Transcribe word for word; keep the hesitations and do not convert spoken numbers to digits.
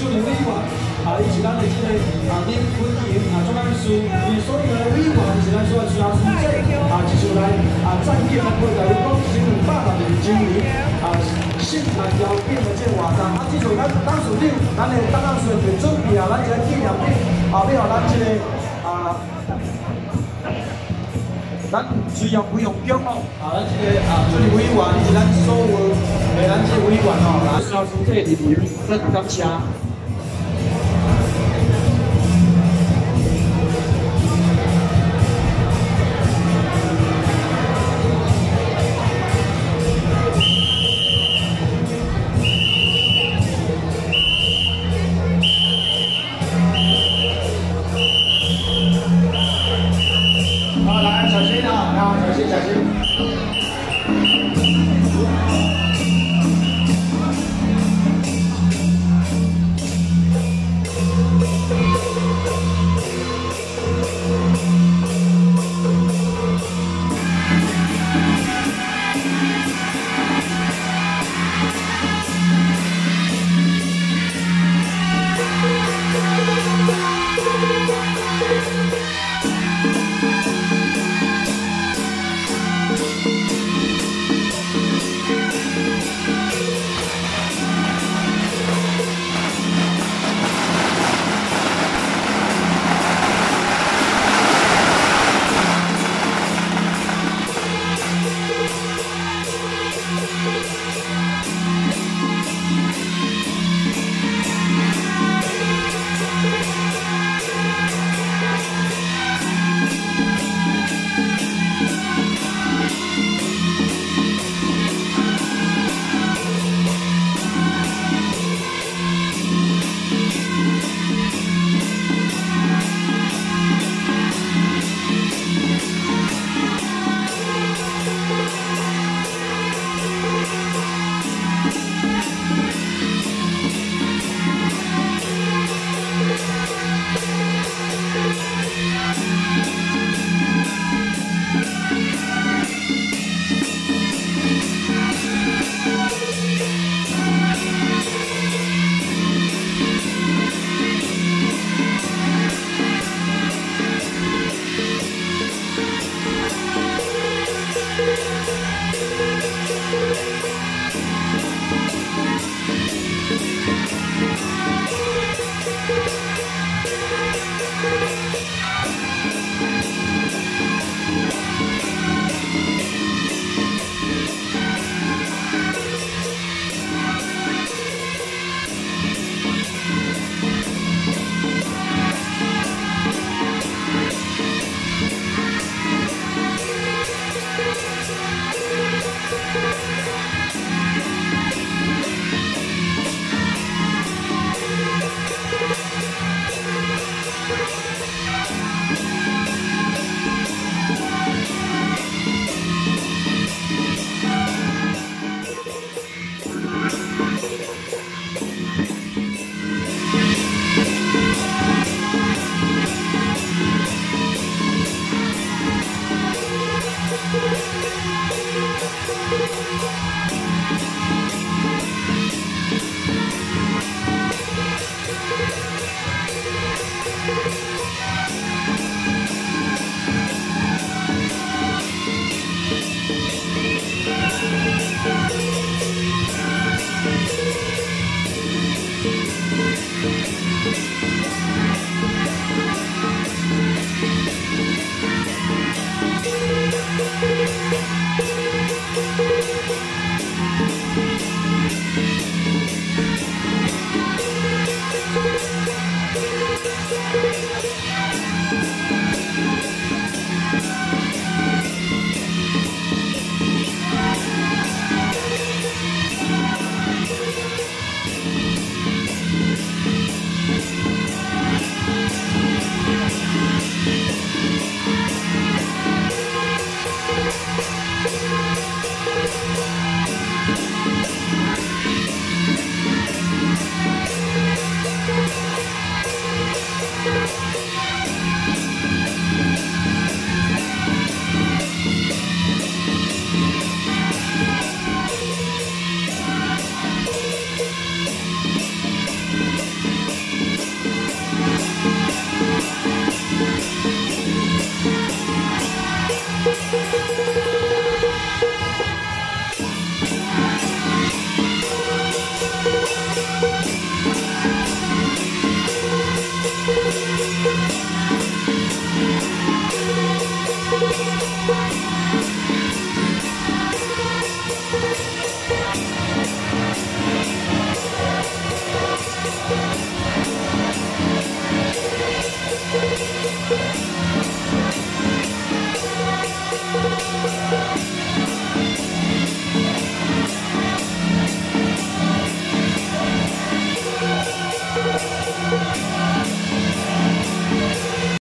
助理委员啊，以及咱的这个啊林坤莹啊总干事，以所有的委员是咱所需要负责啊，继续来啊赞美咱国家有讲新五百万的经理啊，性难条件的这活动啊，继续咱当属长，咱的当当属就准备啊，咱这个纪念品啊，要互咱这个啊。 咱需要不用奖哦，啊，咱这个啊，助理委员，以及咱所有的咱这委员哦，啊，需要负责的人，真感谢。